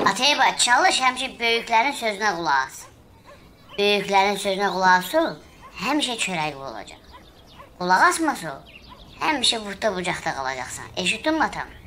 Atayba, çalış, həmişə böyüklərin sözünə qulaq as. Böyüklərin sözünə qulaq as, həmişə çörəkli olacaq. Qulaq asmasa, həmişə burada bucaqda qalacaqsan. Eşitdin mi atam?